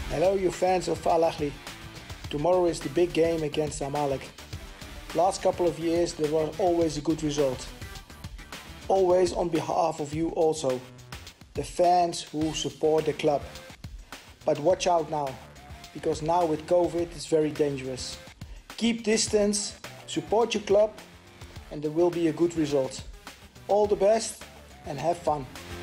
Hello you fans of Al Ahly. Tomorrow is the big game against Zamalek. Last couple of years there was always a good result. Always on behalf of you also, the fans who support the club. But watch out now, because now with COVID it's very dangerous. Keep distance, support your club, and there will be a good result. All the best and have fun.